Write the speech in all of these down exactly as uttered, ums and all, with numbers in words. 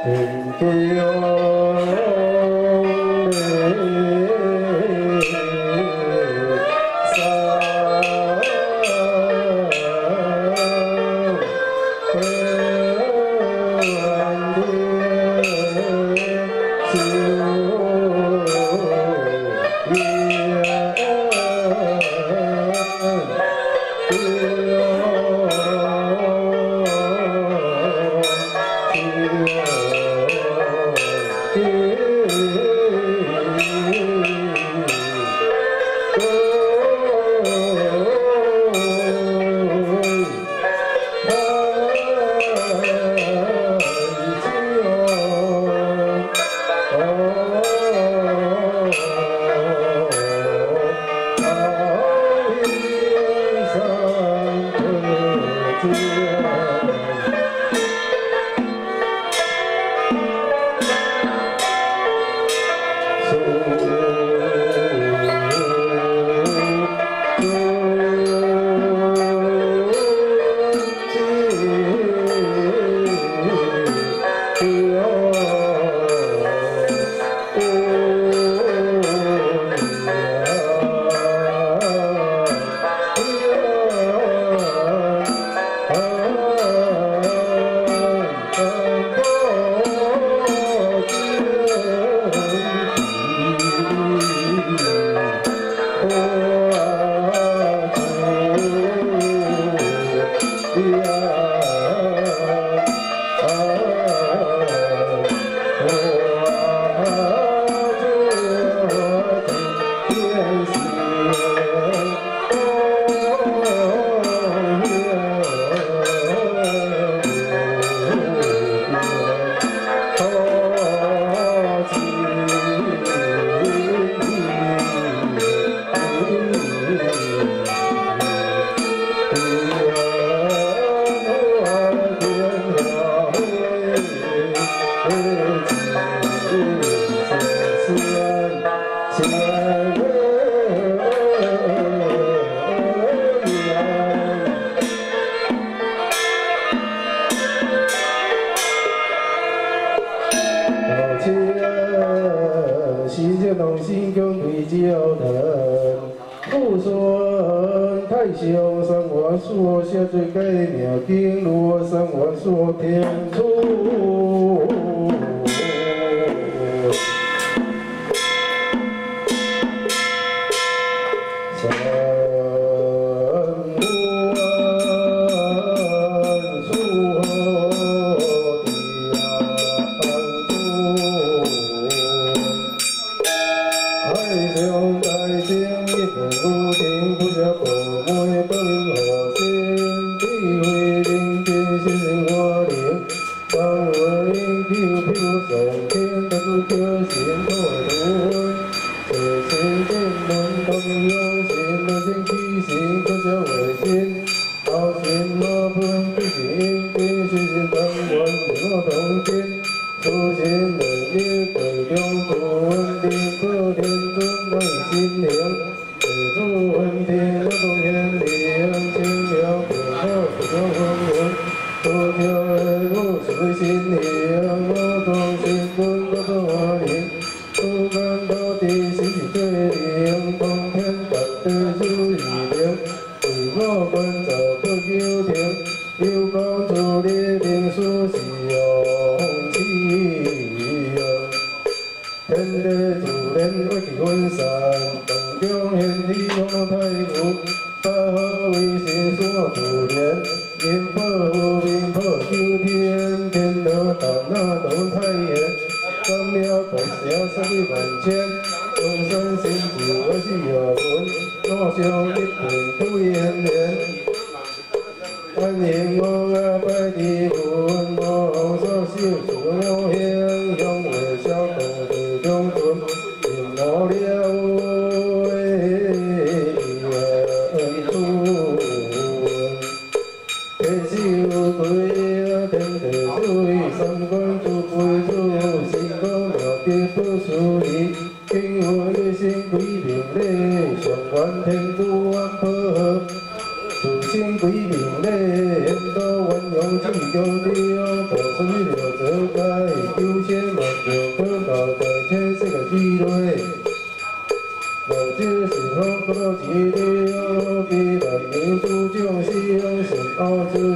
Hãy subscribe cho kênh Ghiền Mì Gõ để không bỏ lỡ những video hấp dẫn.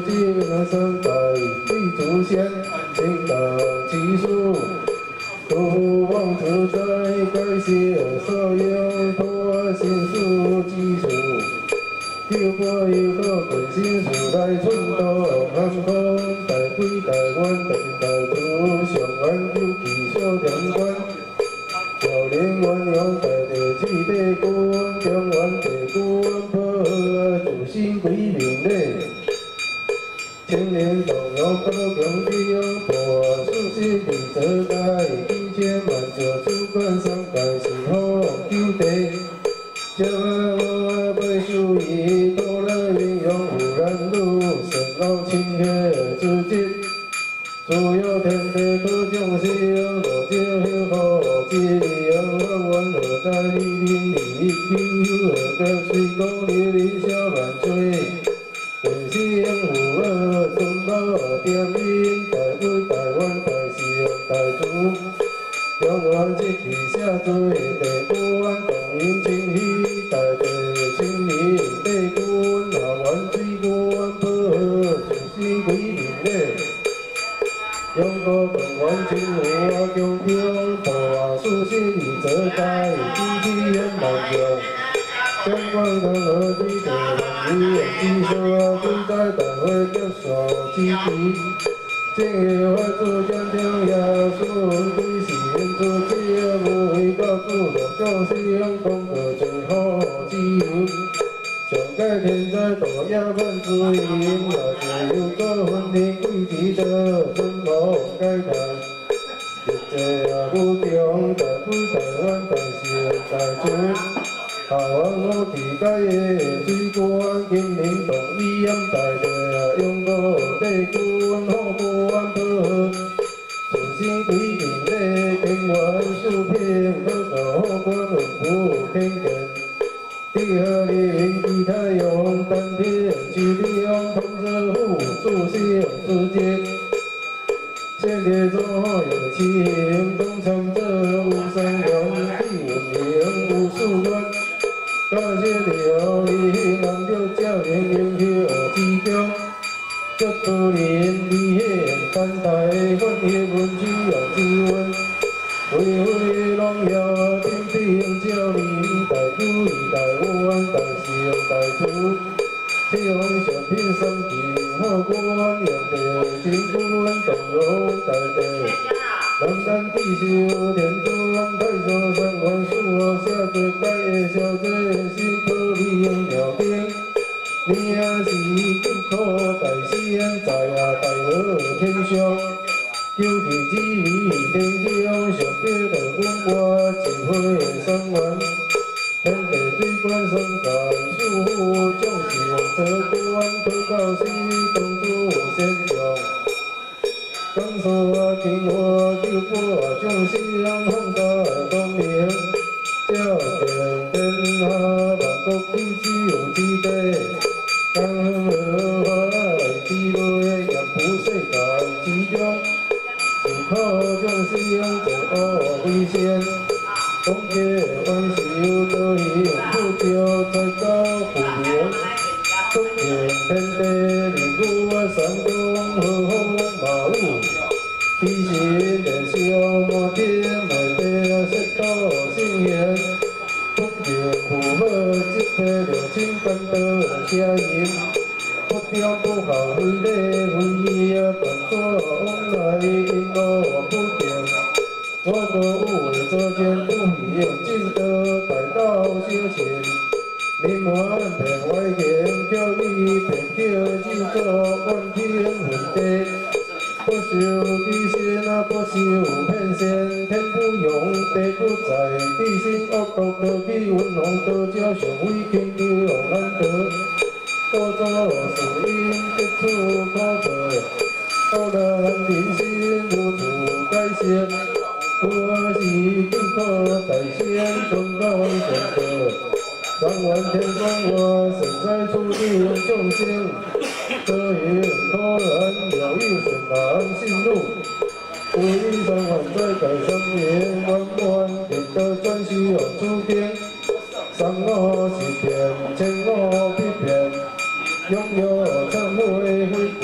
经三代对祖先，请当其数。杜望自在改写所有托心术基础。 叫我以好本心事来创造航空，大规台湾大大主上岸救其小连关，少年鸳鸯大地水地军，中原地军保自身归命嘞。青年同样高强志勇，大事实未做改，九千万座主管三界是好救地。 这我被属于多了英勇无然路，神老清血之际，自有天地可将生，我这好之阳我愿何在你林里，九何个水沟里里小万岁，人生无二尊宝点名，大威台湾大是大主。 中原这旗下做地官，同饮清喜，大地青年地军，下元水官保自身归命嘞。中国动员清武啊，强强大事实已做改，支持人万众。相关任何对地人与技术啊，对在大会接受支持。 正月发出将将也顺归是演出这每个主落将西洋讲个最好自由，上界天灾大也万水银，也自由做分天贵之德，尊无改革。日节啊武中，大规台湾大成大主，下湾我期待的水官，金陵同义安大地啊，永国帝君好官保。 自身归命咧，天元数品，可造好官文武天权。地下灵其太阳，丹田气力用同泽虎，助兴之节。先天做好有情，东参者无三元，地文明无数官。感谢了你，人叫教练英雄之中。 这多年离险三代，换血文需要之温，恢恢荣耀，天地教领，大主大湾大成大主，天王小品三品好官，杨地金官动容大地，南山地秀天尊，太上三元数下最改的小姐，心可利用妙定。 你也是救苦大仙，在啊大河天上，救其子女天降，上表着阮我一回三元，天地水官三界师傅，将士做官可到死，公主先将。江苏啊天华救国啊，将西洋放大光明，照见天下万国必须有之地。 江河花之内，也不世界之中，只靠将西洋做为先。东街万寿多行不久，才到富平。东平天地离古三公和风马舞，其实的小马天买地识到圣贤。 不平符合即批六千干道车银，不调不好非礼非义啊，断错往来因果不平。我无有为作奸不义，进道大道小情。你满骗歪言，叫你骗叫就做万天混地。 不修地仙啊，不修骗仙，天不容，地不在，地心恶毒得去，文红多叫上位天地往难得。多做事因得出可悲，好人人心无处改邪。我是救苦大仙，忠告上德。 三元天光我神在出地众生，这也可能了有神难信路。为三元在改三年，万万别得专需要出兵。三五是骗，千五必骗，拥有忏悔悔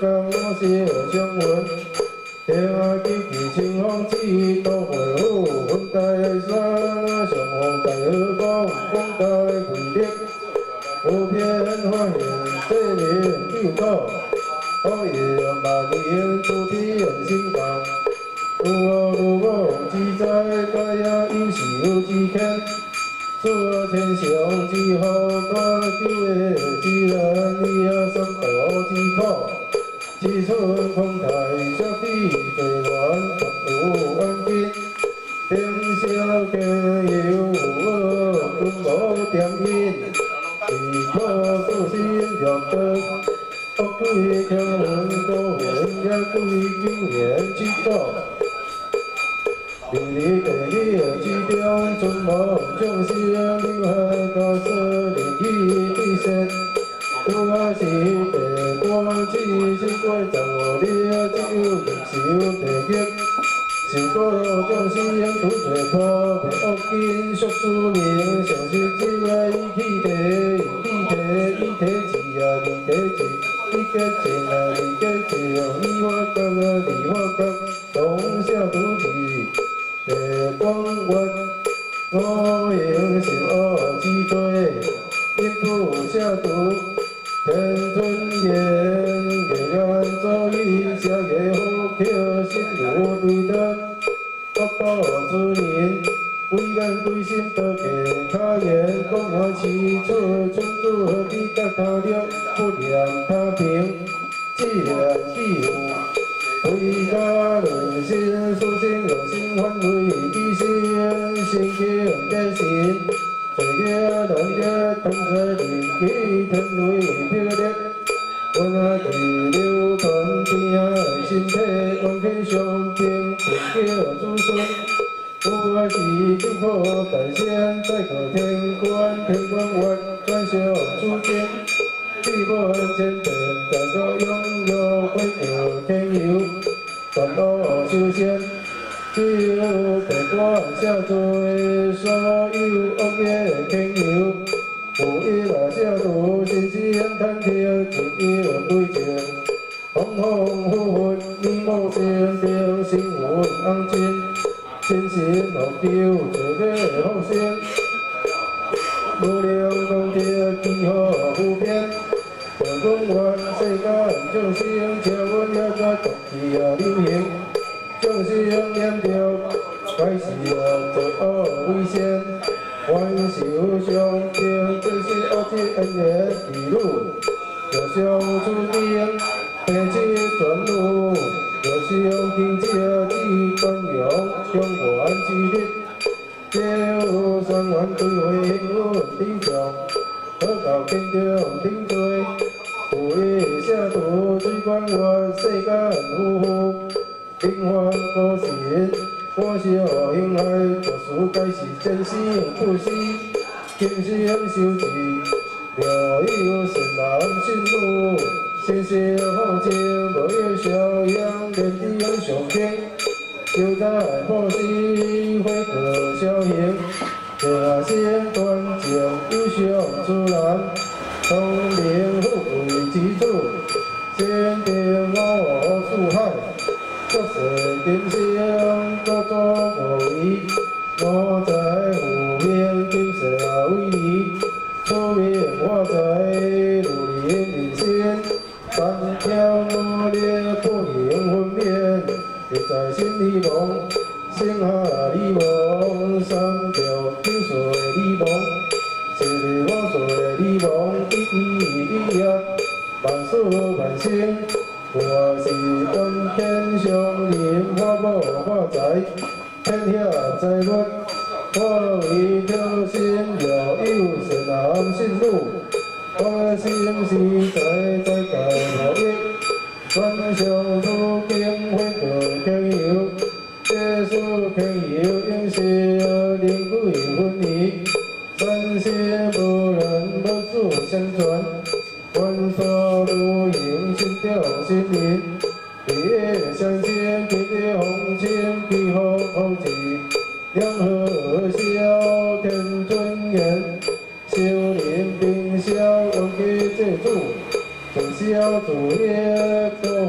江我是相闻。听记记清风起，都会好，分台山，上皇大河讲，广大贵力，普遍发现这名救国，可以万年主体人心共。有我有我自在，家也有时有之谦，所天上之好，大救的自然，你也三道之苦。 志春风台小弟最远，独有安吉，平小家有我，君无点因，地土自心若得，福贵强运高运也贵九年之作。第二第二之中，春无众生留下高色灵气之身。 有啊是地官子，是过十五日，只有六手地吉。是过众生拄罪破，骗恶见俗思明，常是酒啊以起地，以体以体字啊，二体字，一结情啊，二结情，二法觉啊，二法觉，当下拄字，地官运，五行是恶之对，一不下毒。 天春年，月暗早已下夜好客，心如对灯，福报之年，为眼归心得给他言，讲我起初春子何必甲他了，不念他平，只念己有。为家人心，舒心用心欢慰己心，心境皆心。 岁月难得，同在日记天雷霹雳，阮啊地流传天啊身体，愿去上天平叫子孙。有啊是救苦大仙，再过天官，天官愿转上主间，地官千变，在所拥有归个天佑，传道修仙。 只有地官下罪，所有恶业轻有。有一那下毒，心思贪听，情有归正。风风火火，你我心定，心魂安静。心心何求，最要好心。无量功德，祈福普遍。在阮愿世间众生，请阮也在独自啊流行。 众生念着，该是啊罪恶为先，万寿上天，这是恶之恩怨记录，若上出名，平之转路，若上天者之官用，中原之力，皆有三元对会兴顶上，可到天中顶罪，有一下图最关我世间夫妇。 平凡高贤，我小兄爱读书，该是真心不息，今生修持，若有善男信女，心性好情，无有逍遥，天地有上天，修在破世，慧可小行，正心端正，有上自然，聪明富贵之主，先定我四海。 作世今生，各作无为，我在有名，今世为利，出名我在如人人心，三条努力不应分辨，别在心里梦，心下里梦，三条九岁里梦，十里我岁里梦，一一一呀，万事万心。 我是愿天上人，我无我财，天下财物，我为挑心，若有善男信女，我心是在在界无益，专上出经会个天佑，这所天佑应是灵贵分离，三世无人无主相传。 万所如影，心调心灵，日夜相牵，日夜红尘，披风好奇，两河笑，天尊严，修炼冰消，忘记这主，自消自灭，高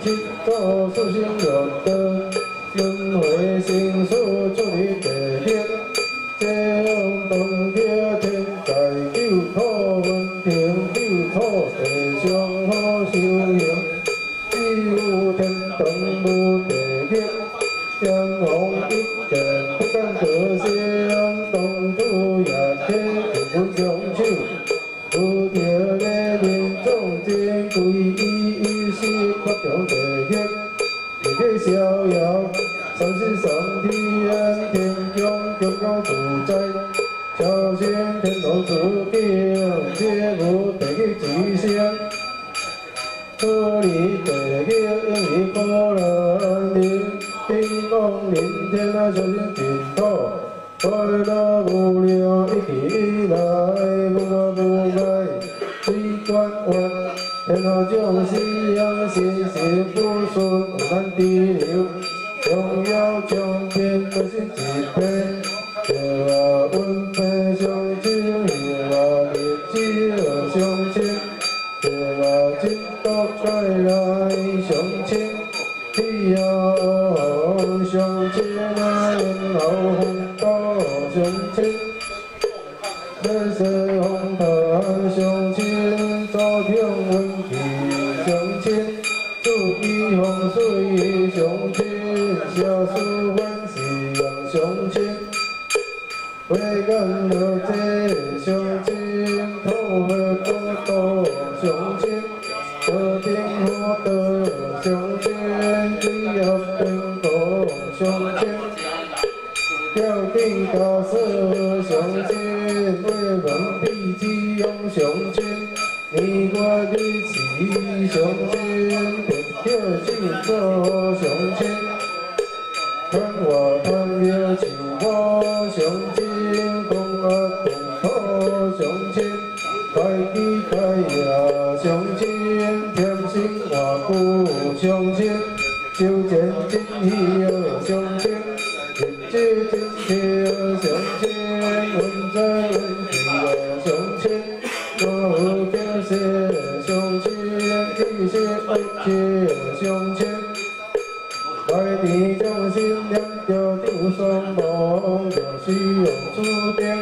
七祖四生六道，轮回生死出离地狱，这样当家天界救苦文停，救错地上好修行，只有天堂无地狱，天王一见不敢可想，当初也天不相手。 有着个民众珍贵伊一时发扬地狱，日日逍遥，三世三天天降降降自在，超生天龙出境，皆无地狱之声。出离地狱因为苦难人，天王人天啊小心净土。 快乐无量，一起来，无我无爱，水观弯，天下众生心事不顺，有难滴流，重要强变，不心一片，叫啊温平相亲，叫啊日子相亲，叫啊今道再来相亲，只要相亲啊，然后红道。 相亲，人世红毯相亲，朝廷文气相亲，注意风水相亲，下书万事相亲，为干了这相亲，透了国道相亲，和平获得相亲，只要天国相亲。 要定高色相亲，为门辟基用相亲，你我日时相亲，别叫庆祝相亲，看我看了就我相亲，讲啊讲好相亲，开机开呀相亲，添心话故相亲，修剪真喜相亲。 日子今天相亲，文在文气啊相亲，我有叫些相亲，一些爱情相亲，来地将心念着丢双亡，就需要注定。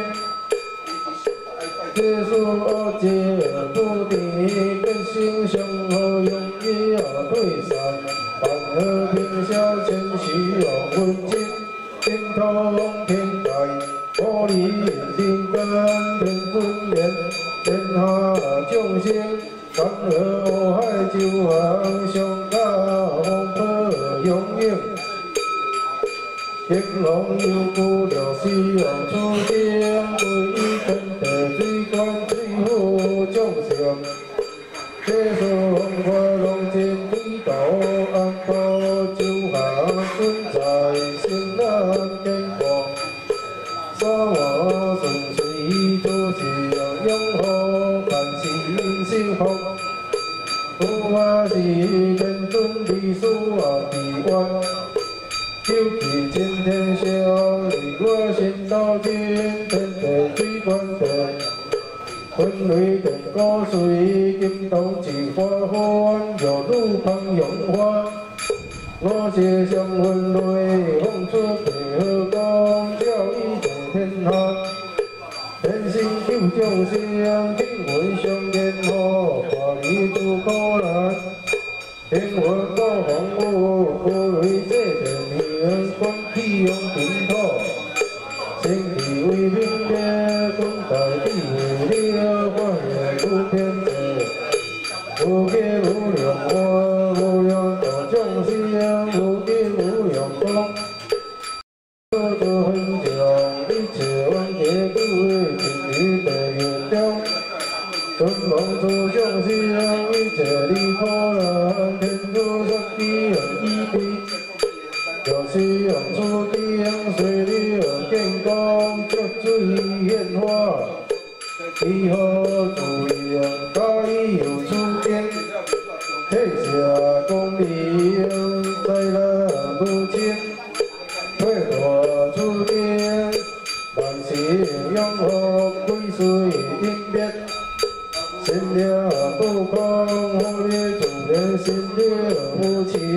结束恶结不敌，根性相和容易啊退散，反和平消遣需要温馨。 天堂天界，我离心肝天尊严，天下众生，山河湖海就行，上加风波涌涌，天龙有故了西王出征，为伊天地水官水府众生，这数红花龙天归道安保就行存在心啊。 沙我顺水做事拥护凡事幸福，我是天尊秘书啊地湾，救济今天相，离我心道天天地水观地，分雷电高水金斗起花欢，有路旁咏花。 我是上云雷，放出地河光，照伊在天下。天生救众生，天文上天好，化离诸苦难。天火高红雾，火雷这电明，光气用平土。生气为明灭，功大地为了，化现无边际。无边无量花，无量大众生，无边无量光。多多分享，一切万劫故为天地地原中。尊蒙诸众生，一切离苦难，天主色地人依归。有时用出地水里有见光，出水现花。 以后注意加以有出天，天下公理再来不见，退我出天，万事永和归水应变，心了不空，火烈中年心了无情，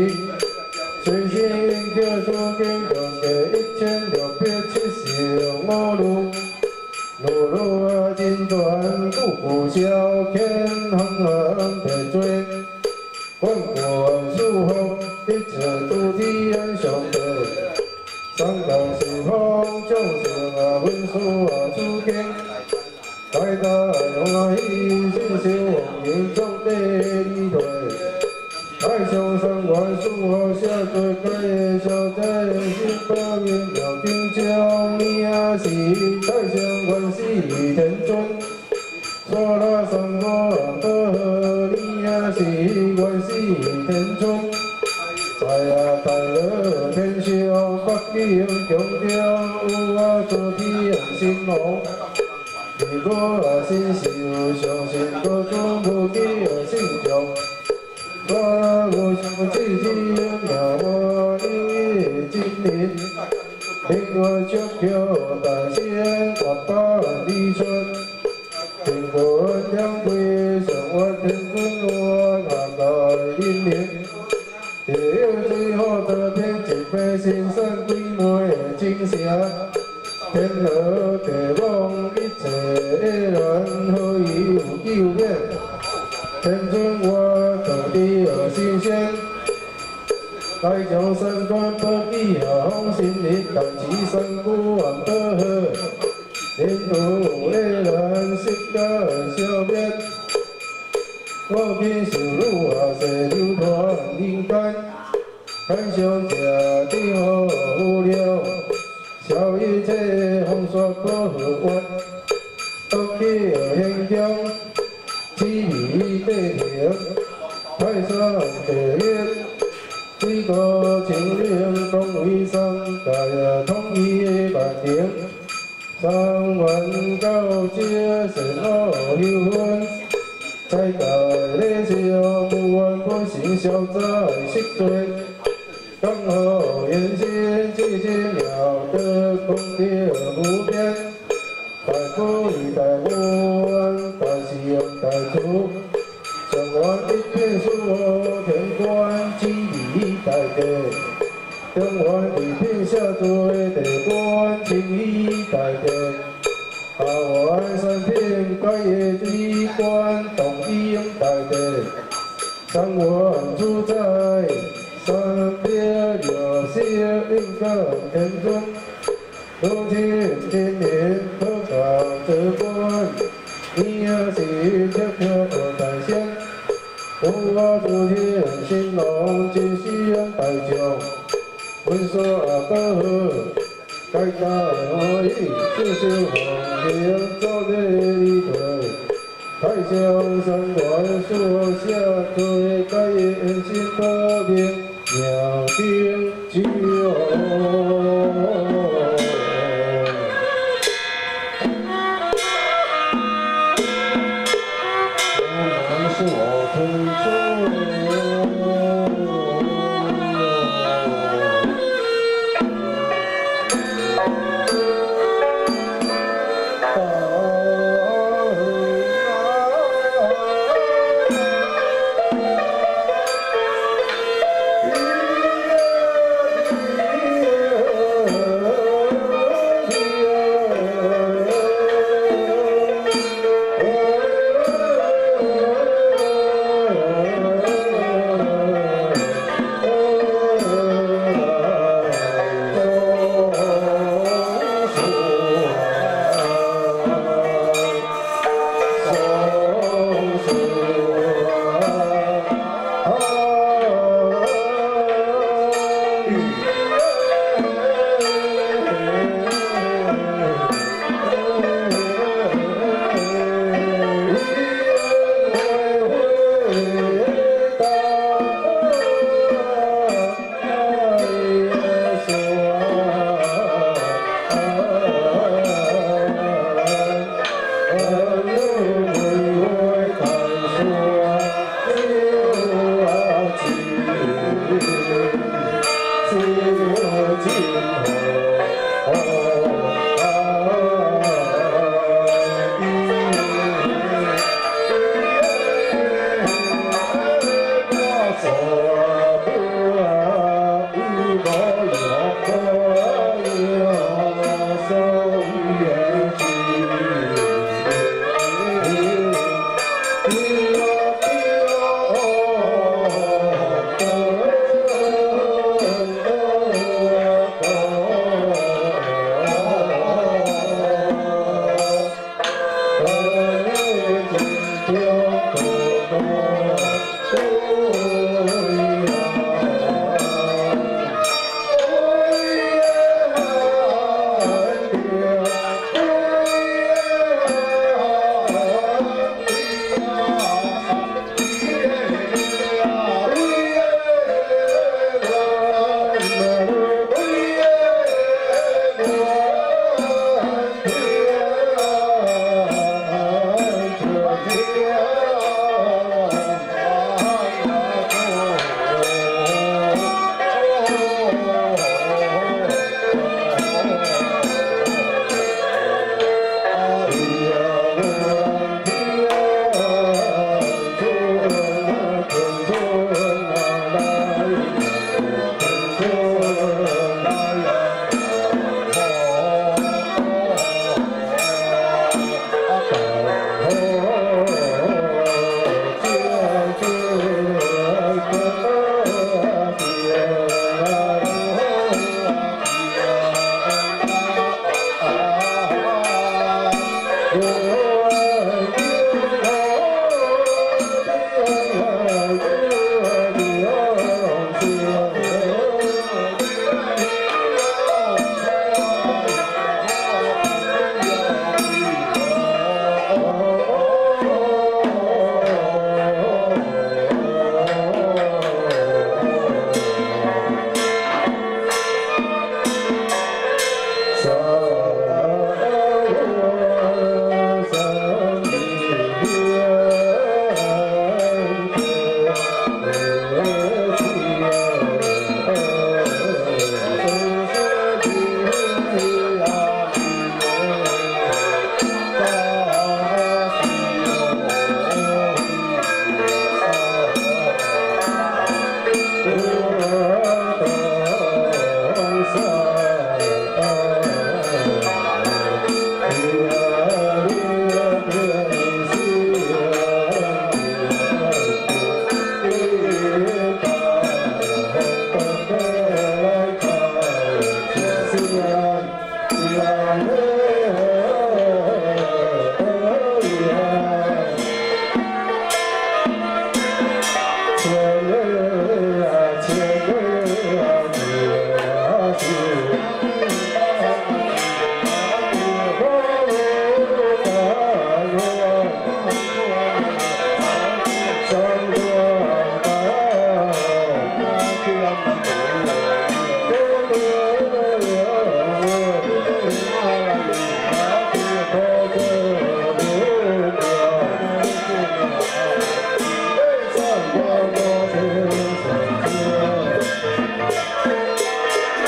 随身应叫出境共计一千六百七十五路，路路啊真传，久久消遣，行行白做。万国祝福，一切诸天上帝。三界四方众生啊，文殊啊，诸经。大大欢喜，信受王迎众地礼退。太上三观诸佛下罪解消灾，心报应妙经教，你啊是太上观世天尊。娑罗三果多呵，你啊是观世天尊。在啊大乐天上，北京强调有啊诸天神王。如果啊信受上信各种无记啊信众，我无上智智妙我一真灵，令我祝求大仙八百里春，天官两归上我天尊我哪来灵灵，地有最好得天一辈心善鬼魅精神。天罗地网一切乱，何以有救免？天尊我道地而心先，大将三观不义啊，红心力大慈三姑万不好，连途的人世间消灭，我见受辱啊，世流传人间，看上这地好无聊。消一切风沙不和弯，恶气现象，气味地平，泰山地岳，水果清灵，公为上界统一万灵，三万九界神恶有分，在界内上不完不行消灾息罪。刚好人心寂寂了得空地无边，大不离大无大西洋大主，上完一片树天官几里大地，中完一片下坠地官青衣大地，下完三片盖野水官东英大地，三完主宰。三别六世应感天尊，如今天年可靠这官，你也是贴贴大仙，我诸天神龙真需要大将，文殊阿伯，该大可以自修红莲做的礼退，太上三观所下最该言心多变。妙经酒，我是我推出。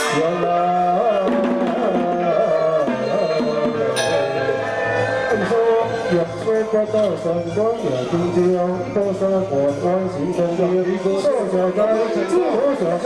原来，按说若说不到上光也天朝，多少个安是共的，多少个自我上。